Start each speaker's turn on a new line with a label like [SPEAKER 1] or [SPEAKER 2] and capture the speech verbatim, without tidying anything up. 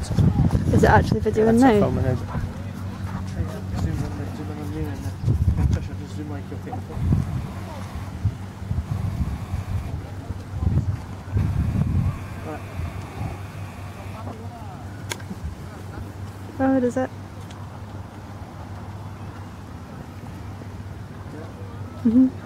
[SPEAKER 1] Is it actually videoing now? Oh, does it? Mm-hmm.